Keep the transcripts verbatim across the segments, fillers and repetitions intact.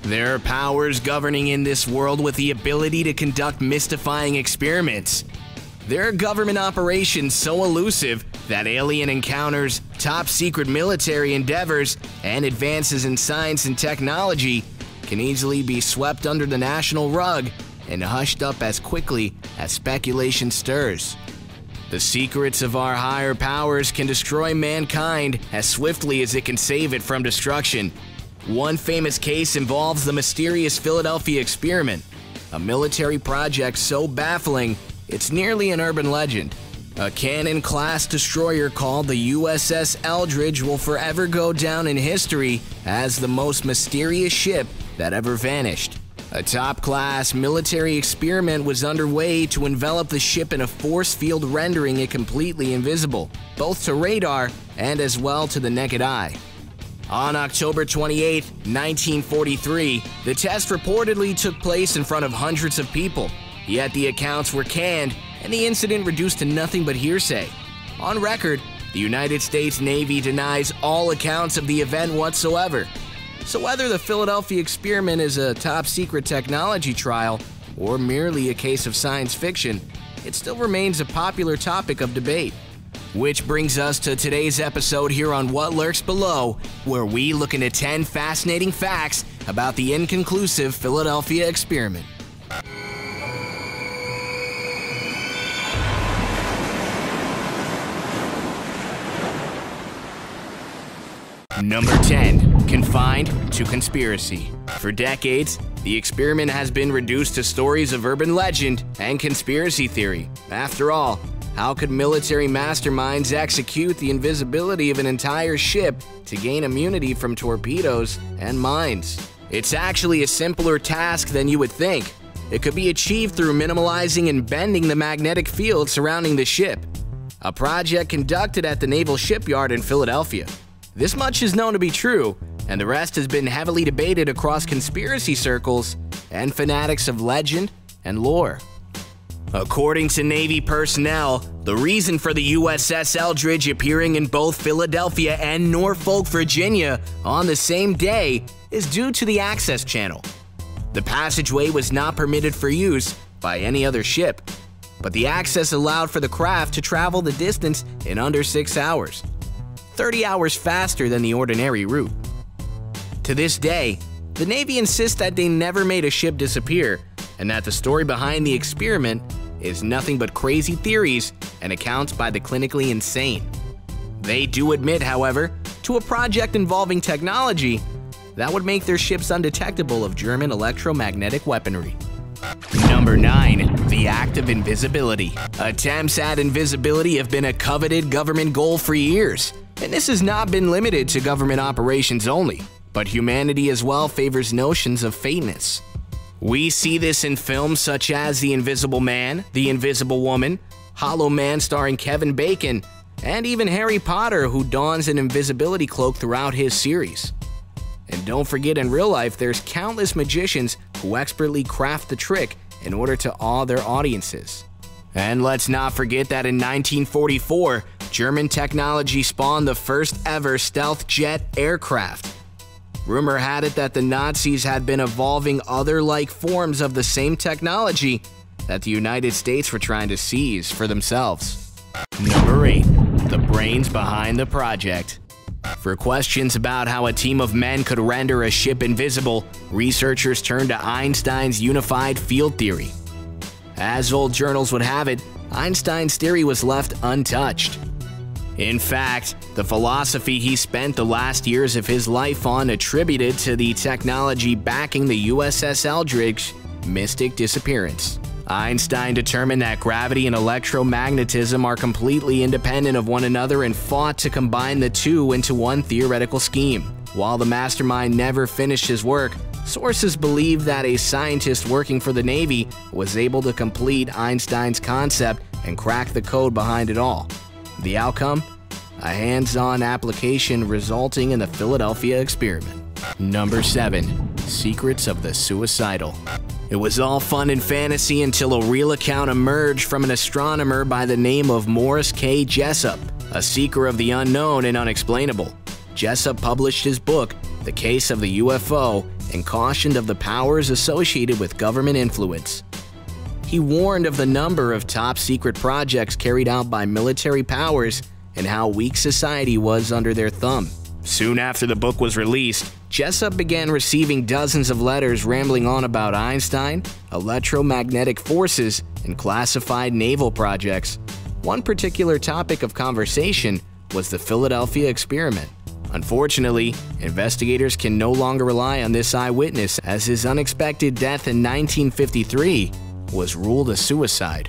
There are powers governing in this world with the ability to conduct mystifying experiments. There are government operations so elusive that alien encounters, top-secret military endeavors, and advances in science and technology can easily be swept under the national rug and hushed up as quickly as speculation stirs. The secrets of our higher powers can destroy mankind as swiftly as it can save it from destruction. One famous case involves the mysterious Philadelphia experiment, a military project so baffling it's nearly an urban legend. A cannon-class destroyer called the U S S Eldridge will forever go down in history as the most mysterious ship that ever vanished. A top-class military experiment was underway to envelop the ship in a force field rendering it completely invisible, both to radar and as well to the naked eye. On October twenty-eighth, nineteen forty-three, the test reportedly took place in front of hundreds of people, yet the accounts were canned and the incident reduced to nothing but hearsay. On record, the United States Navy denies all accounts of the event whatsoever. So whether the Philadelphia experiment is a top-secret technology trial or merely a case of science fiction, it still remains a popular topic of debate. Which brings us to today's episode here on What Lurks Below, where we look into ten fascinating facts about the inconclusive Philadelphia experiment. Number ten. Confined to conspiracy. For decades, the experiment has been reduced to stories of urban legend and conspiracy theory. After all, how could military masterminds execute the invisibility of an entire ship to gain immunity from torpedoes and mines? It's actually a simpler task than you would think. It could be achieved through minimalizing and bending the magnetic field surrounding the ship, a project conducted at the Naval Shipyard in Philadelphia. This much is known to be true, and the rest has been heavily debated across conspiracy circles and fanatics of legend and lore. According to Navy personnel, the reason for the U S S Eldridge appearing in both Philadelphia and Norfolk, Virginia on the same day is due to the access channel. The passageway was not permitted for use by any other ship, but the access allowed for the craft to travel the distance in under six hours, thirty hours faster than the ordinary route. To this day, the Navy insists that they never made a ship disappear and that the story behind the experiment is nothing but crazy theories and accounts by the clinically insane. They do admit, however, to a project involving technology that would make their ships undetectable of German electromagnetic weaponry. Number nine. The Act of Invisibility. Attempts at invisibility have been a coveted government goal for years, and this has not been limited to government operations only, but humanity as well favors notions of faintness. We see this in films such as The Invisible Man, The Invisible Woman, Hollow Man starring Kevin Bacon, and even Harry Potter, who dons an invisibility cloak throughout his series. And don't forget, in real life, there's countless magicians who expertly craft the trick in order to awe their audiences. And let's not forget that in nineteen forty-four, German technology spawned the first ever stealth jet aircraft. Rumor had it that the Nazis had been evolving other like forms of the same technology that the United States were trying to seize for themselves. Number eight. The brains behind the project. For questions about how a team of men could render a ship invisible, researchers turned to Einstein's unified field theory. As old journals would have it, Einstein's theory was left untouched. In fact, the philosophy he spent the last years of his life on attributed to the technology backing the U S S Eldridge mystic disappearance. Einstein determined that gravity and electromagnetism are completely independent of one another and fought to combine the two into one theoretical scheme. While the mastermind never finished his work, sources believe that a scientist working for the Navy was able to complete Einstein's concept and crack the code behind it all. The outcome? A hands-on application resulting in the Philadelphia experiment. Number seven. Secrets of the suicidal. It was all fun and fantasy until a real account emerged from an astronomer by the name of Morris K. Jessup, a seeker of the unknown and unexplainable. Jessup published his book, The Case of the U F O, and cautioned of the powers associated with government influence. He warned of the number of top-secret projects carried out by military powers and how weak society was under their thumb. Soon after the book was released, Jessup began receiving dozens of letters rambling on about Einstein, electromagnetic forces, and classified naval projects. One particular topic of conversation was the Philadelphia experiment. Unfortunately, investigators can no longer rely on this eyewitness, as his unexpected death in nineteen fifty-three was ruled a suicide.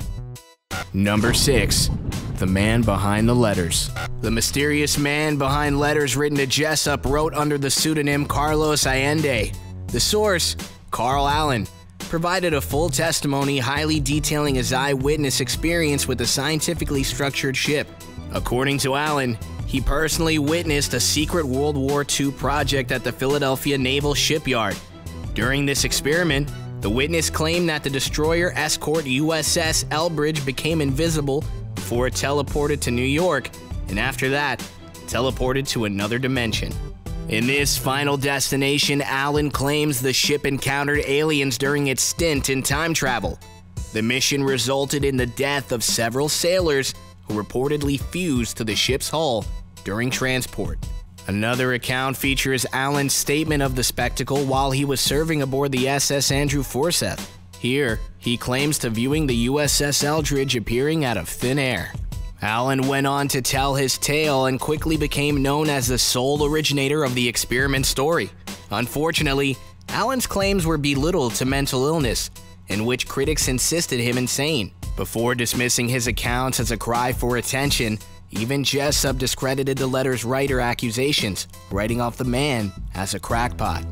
Number six. The man behind the letters. The mysterious man behind letters written to Jessup wrote under the pseudonym Carlos Allende. The source, Carl Allen, provided a full testimony highly detailing his eyewitness experience with the scientifically structured ship. According to Allen, he personally witnessed a secret World War Two project at the Philadelphia Naval Shipyard. During this experiment, the witness claimed that the destroyer escort U S S Eldridge became invisible before it teleported to New York, and after that, teleported to another dimension. In this final destination, Allen claims the ship encountered aliens during its stint in time travel. The mission resulted in the death of several sailors who reportedly fused to the ship's hull during transport. Another account features Allen's statement of the spectacle while he was serving aboard the U S S Andrew Forsyth. Here, he claims to viewing the U S S Eldridge appearing out of thin air. Allen went on to tell his tale and quickly became known as the sole originator of the experiment story. Unfortunately, Allen's claims were belittled to mental illness, in which critics insisted him insane. Before dismissing his accounts as a cry for attention, even Jessup discredited the letter's writer accusations, writing off the man as a crackpot.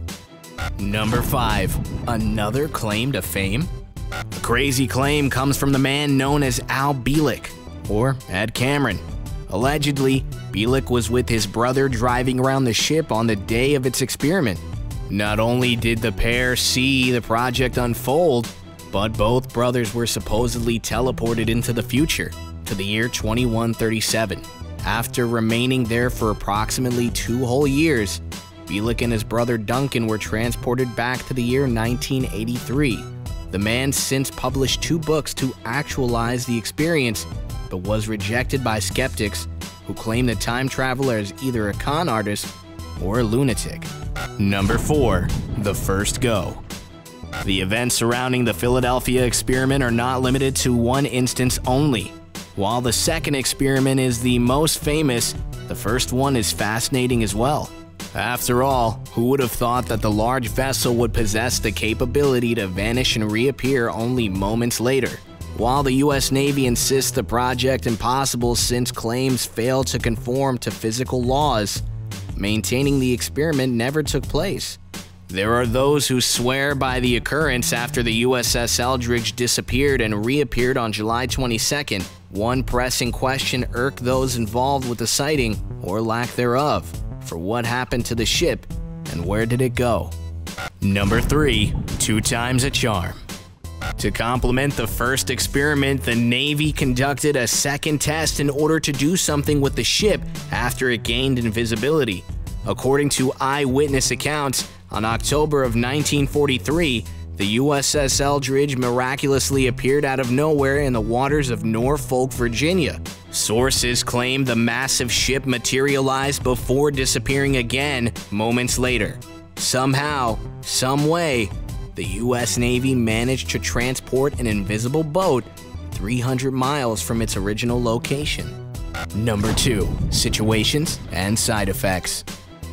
Number five. Another claim to fame? A crazy claim comes from the man known as Al Bielek, or Ed Cameron. Allegedly, Bielek was with his brother driving around the ship on the day of its experiment. Not only did the pair see the project unfold, but both brothers were supposedly teleported into the future, to the year twenty-one thirty-seven. After remaining there for approximately two whole years, Bielek and his brother Duncan were transported back to the year nineteen eighty-three. The man since published two books to actualize the experience, but was rejected by skeptics who claim the time traveler is either a con artist or a lunatic. Number four. The first go. The events surrounding the Philadelphia experiment are not limited to one instance only. While the second experiment is the most famous, the first one is fascinating as well. After all, who would have thought that the large vessel would possess the capability to vanish and reappear only moments later? While the U S Navy insists the project impossible since claims fail to conform to physical laws, maintaining the experiment never took place. There are those who swear by the occurrence after the U S S Eldridge disappeared and reappeared on July twenty-second. One pressing question irked those involved with the sighting, or lack thereof, for what happened to the ship and where did it go? Number three. Two times a charm. To complement the first experiment, the Navy conducted a second test in order to do something with the ship after it gained invisibility. According to eyewitness accounts, on October of nineteen forty-three, the U S S Eldridge miraculously appeared out of nowhere in the waters of Norfolk, Virginia. Sources claim the massive ship materialized before disappearing again moments later. Somehow, some way, the U S Navy managed to transport an invisible boat three hundred miles from its original location. Number two. Situations and side effects.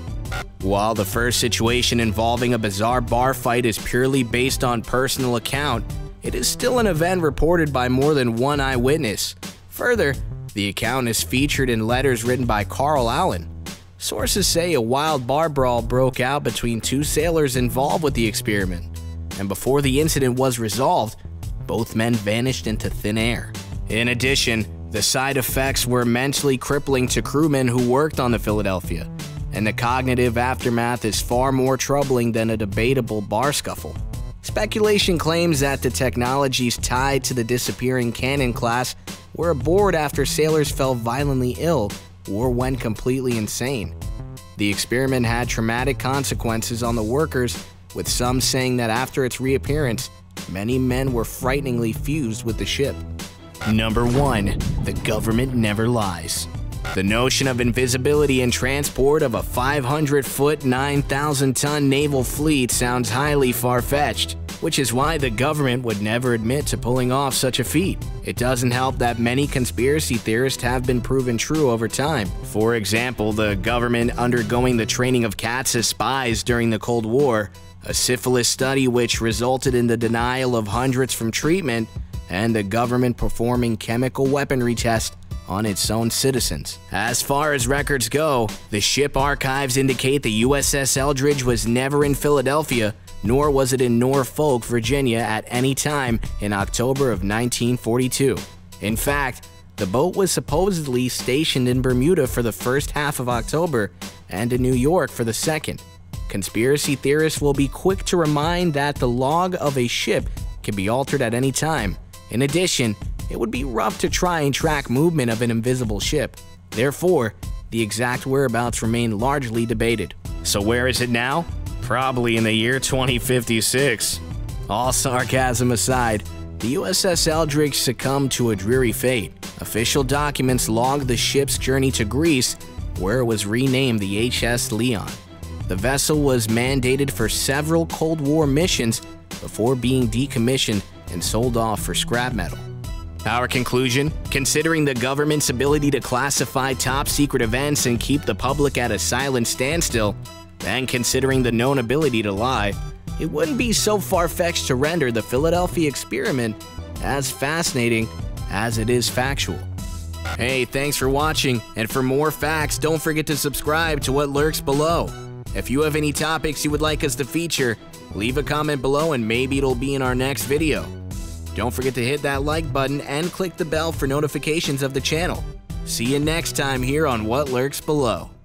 While the first situation involving a bizarre bar fight is purely based on personal account, it is still an event reported by more than one eyewitness. Further, the account is featured in letters written by Carl Allen. Sources say a wild bar brawl broke out between two sailors involved with the experiment, and before the incident was resolved, both men vanished into thin air. In addition, the side effects were mentally crippling to crewmen who worked on the Philadelphia, and the cognitive aftermath is far more troubling than a debatable bar scuffle. Speculation claims that the technologies tied to the disappearing cannon class were aboard after sailors fell violently ill or went completely insane. The experiment had traumatic consequences on the workers with some saying that after its reappearance, many men were frighteningly fused with the ship. Number one. The government never lies. The notion of invisibility and transport of a five hundred foot, nine thousand ton naval fleet sounds highly far-fetched, which is why the government would never admit to pulling off such a feat. It doesn't help that many conspiracy theorists have been proven true over time. For example, the government undergoing the training of cats as spies during the Cold War, a syphilis study which resulted in the denial of hundreds from treatment, and the government performing chemical weaponry tests on its own citizens. As far as records go, the ship archives indicate the U S S Eldridge was never in Philadelphia, nor was it in Norfolk, Virginia at any time in October of nineteen forty-two. In fact, the boat was supposedly stationed in Bermuda for the first half of October and in New York for the second. Conspiracy theorists will be quick to remind that the log of a ship can be altered at any time. In addition, it would be rough to try and track movement of an invisible ship. Therefore, the exact whereabouts remain largely debated. So where is it now? Probably in the year twenty fifty-six. All sarcasm aside, the U S S Eldridge succumbed to a dreary fate. Official documents logged the ship's journey to Greece, where it was renamed the H S Leon. The vessel was mandated for several Cold War missions before being decommissioned and sold off for scrap metal. Our conclusion? Considering the government's ability to classify top-secret events and keep the public at a silent standstill, and considering the known ability to lie, it wouldn't be so far-fetched to render the Philadelphia experiment as fascinating as it is factual. Hey, thanks for watching, and for more facts, don't forget to subscribe to What Lurks Below. If you have any topics you would like us to feature, leave a comment below and maybe it'll be in our next video. Don't forget to hit that like button and click the bell for notifications of the channel. See you next time here on What Lurks Below.